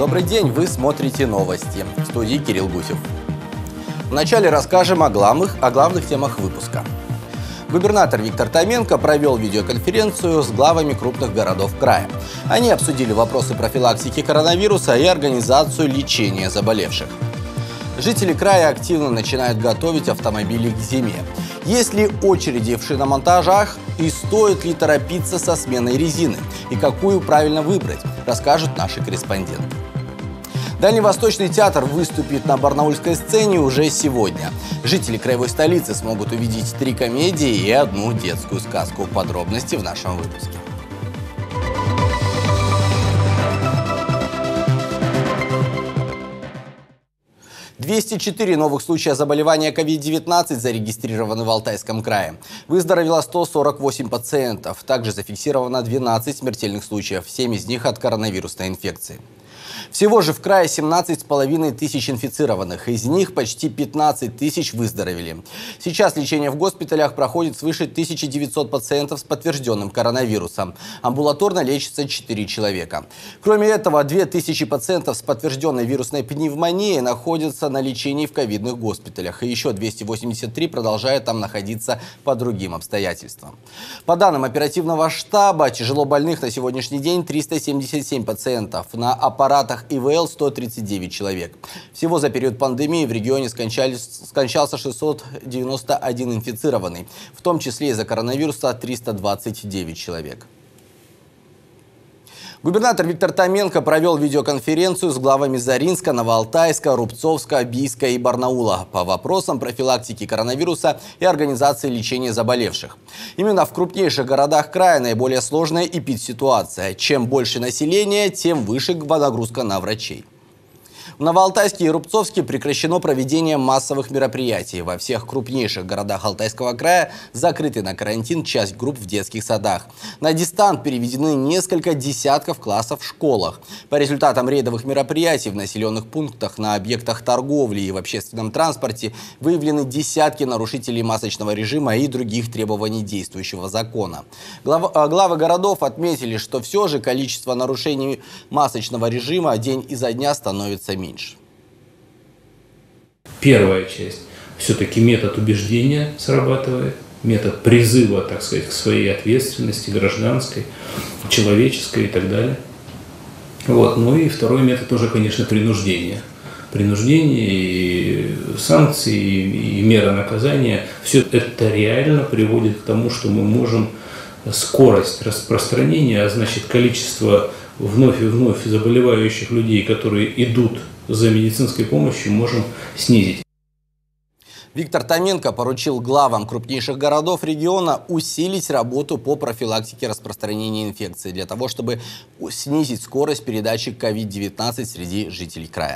Добрый день, вы смотрите новости. В студии Кирилл Гусев. Вначале расскажем о главных темах выпуска. Губернатор Виктор Томенко провел видеоконференцию с главами крупных городов края. Они обсудили вопросы профилактики коронавируса и организацию лечения заболевших. Жители края активно начинают готовить автомобили к зиме. Есть ли очереди в шиномонтажах и стоит ли торопиться со сменой резины? И какую правильно выбрать, расскажут наши корреспонденты. Дальневосточный театр выступит на барнаульской сцене уже сегодня. Жители краевой столицы смогут увидеть 3 комедии и 1 детскую сказку. Подробности в нашем выпуске. – 204 новых случая заболевания COVID-19 зарегистрированы в Алтайском крае. Выздоровело 148 пациентов. Также зафиксировано 12 смертельных случаев, 7 из них от коронавирусной инфекции. Всего же в крае 17,5 тысяч инфицированных, из них почти 15 тысяч выздоровели. Сейчас лечение в госпиталях проходит свыше 1900 пациентов с подтвержденным коронавирусом. Амбулаторно лечится 4 человека. Кроме этого, 2000 пациентов с подтвержденной вирусной пневмонией находятся на лечении в ковидных госпиталях. И еще 283 продолжают там находиться по другим обстоятельствам. По данным оперативного штаба, тяжело больных на сегодняшний день 377 пациентов. На аппаратах ИВЛ 139 человек. Всего за период пандемии в регионе скончался 691 инфицированный, в том числе из-за коронавируса 329 человек. Губернатор Виктор Томенко провел видеоконференцию с главами Заринска, Новоалтайска, Рубцовска, Бийска и Барнаула по вопросам профилактики коронавируса и организации лечения заболевших. Именно в крупнейших городах края наиболее сложная эпидситуация. Чем больше населения, тем выше нагрузка на врачей. В Новоалтайске и Рубцовске прекращено проведение массовых мероприятий. Во всех крупнейших городах Алтайского края закрыты на карантин часть групп в детских садах. На дистант переведены несколько десятков классов в школах. По результатам рейдовых мероприятий в населенных пунктах, на объектах торговли и в общественном транспорте выявлены десятки нарушителей масочного режима и других требований действующего закона. Главы городов отметили, что все же количество нарушений масочного режима день изо дня становится меньше. Первая часть. Все-таки метод убеждения срабатывает, метод призыва, так сказать, к своей ответственности гражданской, человеческой и так далее. Вот. Ну и второй метод тоже, конечно, принуждение. Принуждение и санкции, и мера наказания. Все это реально приводит к тому, что мы можем скорость распространения, а значит количество вновь и вновь заболевающих людей, которые идут за медицинской помощью, можем снизить. Виктор Томенко поручил главам крупнейших городов региона усилить работу по профилактике распространения инфекции для того, чтобы снизить скорость передачи COVID-19 среди жителей края.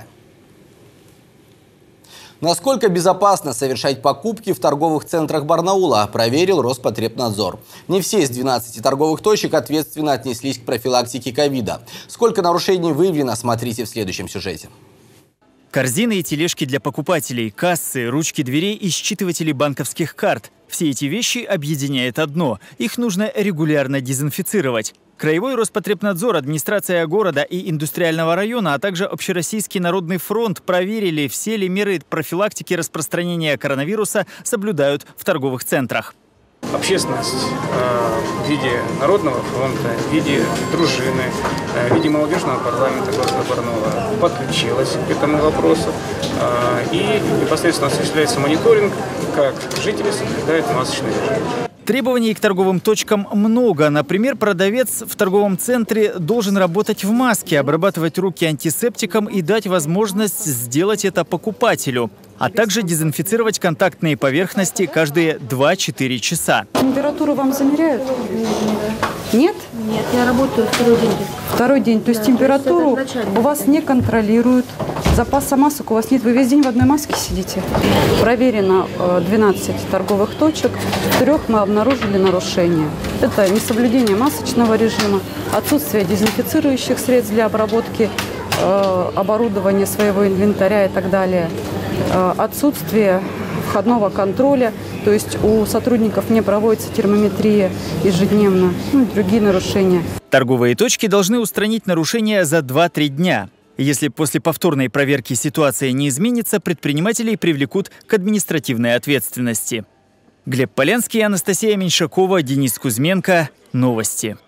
Насколько безопасно совершать покупки в торговых центрах Барнаула, проверил Роспотребнадзор. Не все из 12 торговых точек ответственно отнеслись к профилактике ковида. Сколько нарушений выявлено, смотрите в следующем сюжете. Корзины и тележки для покупателей, кассы, ручки дверей и считыватели банковских карт. Все эти вещи объединяет одно – их нужно регулярно дезинфицировать. Краевой Роспотребнадзор, администрация города и индустриального района, а также Общероссийский народный фронт проверили, все ли меры профилактики распространения коронавируса соблюдают в торговых центрах. Общественность в виде Народного фронта, в виде дружины, в виде молодежного парламента города Барнаула подключилась к этому вопросу. И непосредственно осуществляется мониторинг, как жители соблюдают масочный режим. Требований к торговым точкам много. Например, продавец в торговом центре должен работать в маске, обрабатывать руки антисептиком и дать возможность сделать это покупателю, а также дезинфицировать контактные поверхности каждые 2-4 часа. Температуру вам замеряют? Нет? Нет, я работаю второй день. Второй день, то есть температуру у вас не контролируют, запаса масок у вас нет, вы весь день в одной маске сидите. Проверено 12 торговых точек, в 3 мы обнаружили нарушения. Это несоблюдение масочного режима, отсутствие дезинфицирующих средств для обработки оборудования своего инвентаря и так далее, отсутствие входного контроля, то есть у сотрудников не проводится термометрия ежедневно, и другие нарушения. Торговые точки должны устранить нарушения за 2-3 дня. Если после повторной проверки ситуация не изменится, предпринимателей привлекут к административной ответственности. Глеб Полянский, Анастасия Меньшакова, Денис Кузьменко. Новости.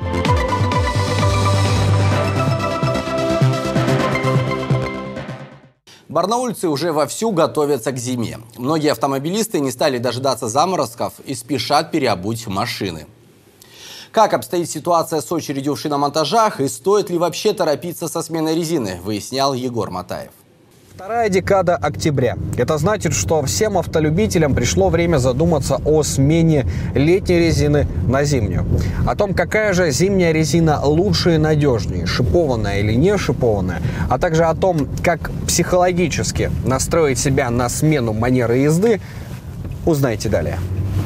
Барнаульцы уже вовсю готовятся к зиме. Многие автомобилисты не стали дожидаться заморозков и спешат переобуть машины. Как обстоит ситуация с очередью в шиномонтажах и стоит ли вообще торопиться со сменой резины, выяснял Егор Матаев. Вторая декада октября. Это значит, что всем автолюбителям пришло время задуматься о смене летней резины на зимнюю. О том, какая же зимняя резина лучше и надежнее, шипованная или не шипованная, а также о том, как психологически настроить себя на смену манеры езды, узнаете далее.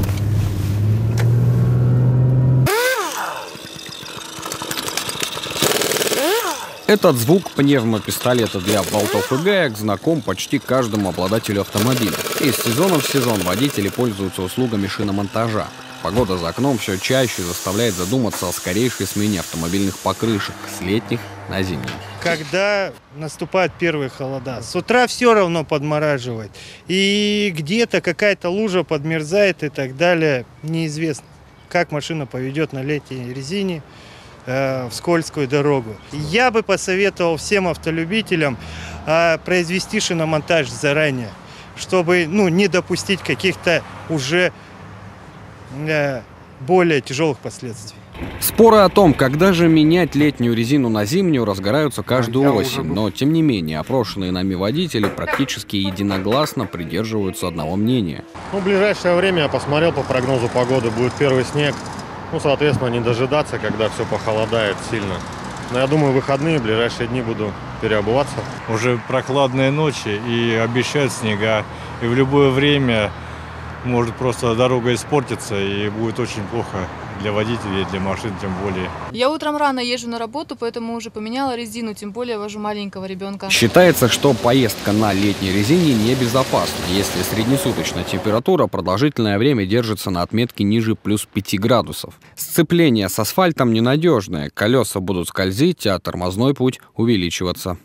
Этот звук пневмопистолета для болтов и гаек знаком почти каждому обладателю автомобиля. Из сезона в сезон водители пользуются услугами шиномонтажа. Погода за окном все чаще заставляет задуматься о скорейшей смене автомобильных покрышек с летних на зимние. Когда наступают первые холода, с утра все равно подмораживает. И где-то какая-то лужа подмерзает и так далее. Неизвестно, как машина поведет на летней резине в скользкую дорогу. Я бы посоветовал всем автолюбителям произвести шиномонтаж заранее, чтобы не допустить каких-то уже более тяжелых последствий. Споры о том, когда же менять летнюю резину на зимнюю, разгораются каждую осень. Но, тем не менее, опрошенные нами водители практически единогласно придерживаются одного мнения. В ближайшее время, я посмотрел по прогнозу погоды, будет первый снег. Соответственно, не дожидаться, когда все похолодает сильно. Но я думаю, в выходные, в ближайшие дни буду переобуваться. Уже прохладные ночи и обещают снега. И в любое время может просто дорога испортиться и будет очень плохо для водителей, для машин тем более. Я утром рано езжу на работу, поэтому уже поменяла резину, тем более вожу маленького ребенка. Считается, что поездка на летней резине небезопасна, если среднесуточная температура продолжительное время держится на отметке ниже плюс 5 градусов. Сцепление с асфальтом ненадежное, колеса будут скользить, а тормозной путь увеличиваться.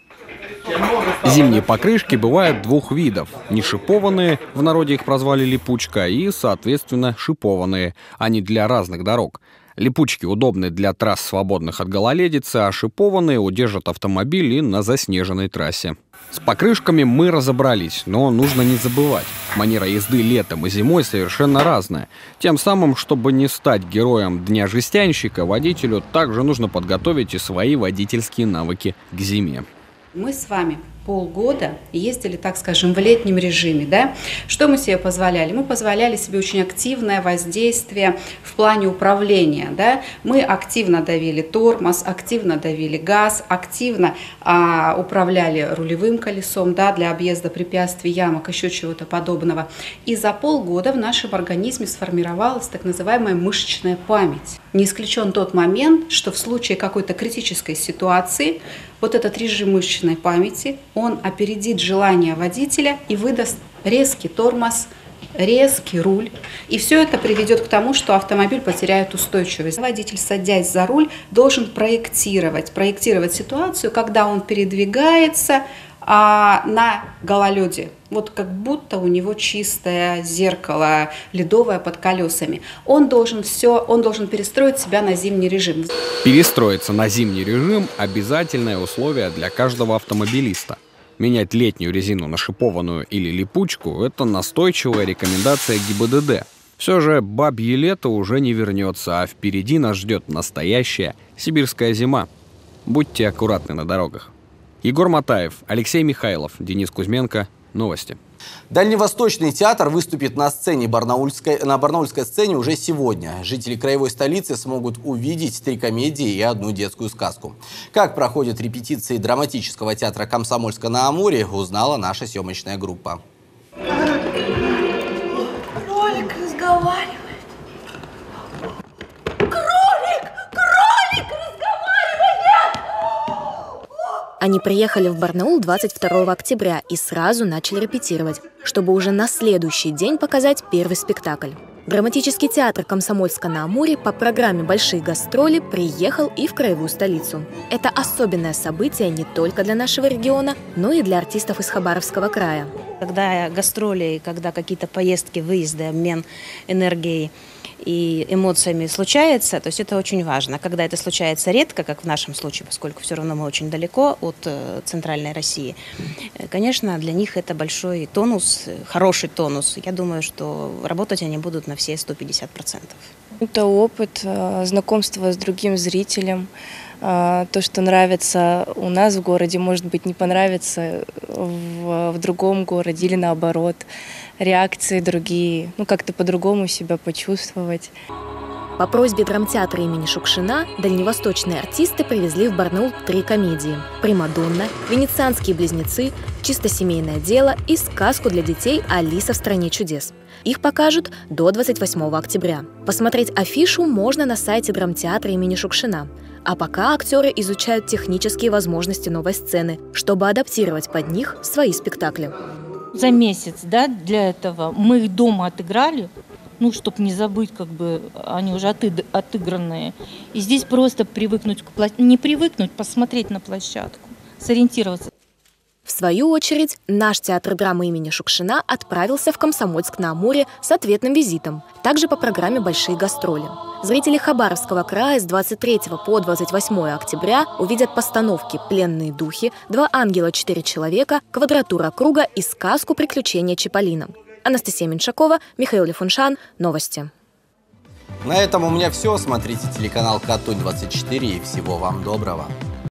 Зимние покрышки бывают двух видов. Нешипованные, в народе их прозвали липучка, и, соответственно, шипованные. Они для разных дорог. Липучки удобны для трасс, свободных от гололедицы, а шипованные удержат автомобиль и на заснеженной трассе. С покрышками мы разобрались, но нужно не забывать. Манера езды летом и зимой совершенно разная. Тем самым, чтобы не стать героем Дня жестянщика, водителю также нужно подготовить и свои водительские навыки к зиме. Мы с вами полгода ездили, так скажем, в летнем режиме, да? Что мы себе позволяли? Мы позволяли себе очень активное воздействие в плане управления, да? Мы активно давили тормоз, активно давили газ, активно управляли рулевым колесом, да, для объезда препятствий, ямок, еще чего-то подобного. И за полгода в нашем организме сформировалась так называемая мышечная память. Не исключен тот момент, что в случае какой-то критической ситуации вот этот режим мышечной памяти, он опередит желание водителя и выдаст резкий тормоз, резкий руль. И все это приведет к тому, что автомобиль потеряет устойчивость. Водитель, садясь за руль, должен проектировать ситуацию, когда он передвигается на гололеде. Вот как будто у него чистое зеркало ледовое под колесами. Он должен перестроить себя на зимний режим. Перестроиться на зимний режим – обязательное условие для каждого автомобилиста. Менять летнюю резину на шипованную или липучку – это настойчивая рекомендация ГИБДД. Все же бабье лето уже не вернется, а впереди нас ждет настоящая сибирская зима. Будьте аккуратны на дорогах. Егор Матаев, Алексей Михайлов, Денис Кузьменко. Новости. Дальневосточный театр выступит на барнаульской сцене уже сегодня. Жители краевой столицы смогут увидеть 3 комедии и 1 детскую сказку. Как проходят репетиции драматического театра Комсомольска-на-Амуре, узнала наша съемочная группа. Кролик разговаривает. Они приехали в Барнаул 22 октября и сразу начали репетировать, чтобы уже на следующий день показать первый спектакль. Драматический театр «Комсомольска-на-Амуре» по программе «Большие гастроли» приехал и в краевую столицу. Это особенное событие не только для нашего региона, но и для артистов из Хабаровского края. Когда гастроли, когда какие-то поездки, выезды, обмен энергией и эмоциями случается, то есть это очень важно. Когда это случается редко, как в нашем случае, поскольку все равно мы очень далеко от центральной России, конечно, для них это большой тонус, хороший тонус. Я думаю, что работать они будут на все 150%. Это опыт, знакомство с другим зрителем. То, что нравится у нас в городе, может быть, не понравится в другом городе или наоборот. Реакции другие, как-то по-другому себя почувствовать. По просьбе драмтеатра имени Шукшина дальневосточные артисты привезли в Барнаул 3 комедии: «Примадонна», «Венецианские близнецы», «Чисто семейное дело» и сказку для детей «Алиса в стране чудес». Их покажут до 28 октября. Посмотреть афишу можно на сайте драмтеатра имени Шукшина. А пока актеры изучают технические возможности новой сцены, чтобы адаптировать под них свои спектакли. За месяц, для этого мы их дома отыграли, чтобы не забыть, они уже отыгранные. И здесь просто посмотреть на площадку, сориентироваться. В свою очередь, наш театр драмы имени Шукшина отправился в Комсомольск-на-Амуре с ответным визитом, также по программе «Большие гастроли». Зрители Хабаровского края с 23 по 28 октября увидят постановки «Пленные духи», «Два ангела, 4 человека», «Квадратура круга» и сказку «Приключения Чиполлино». Анастасия Меньшакова, Михаил Лифуншан. Новости. На этом у меня все. Смотрите телеканал Катунь 24 и всего вам доброго.